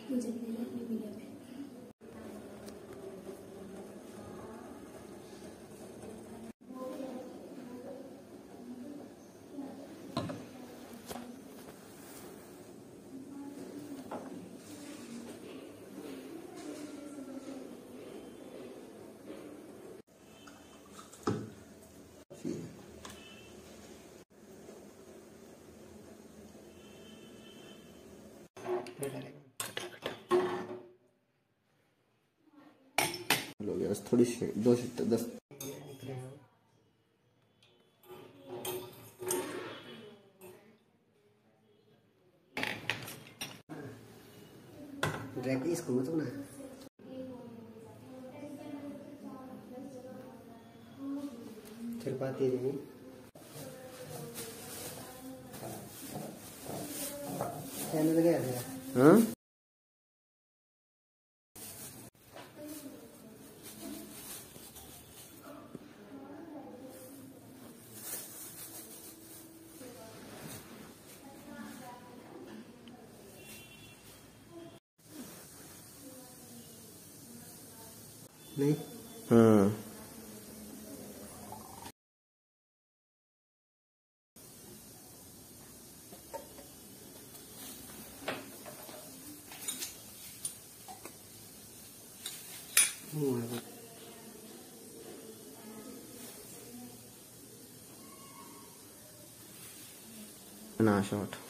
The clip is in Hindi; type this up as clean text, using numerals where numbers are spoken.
मुझे अपनी वीडियो पे हो गया बस, थोड़ी सी 2 से 10 ड्रैग इसको मत ना फिर पाती नहीं कहने लगे हाँ नहीं हाँ ना शॉट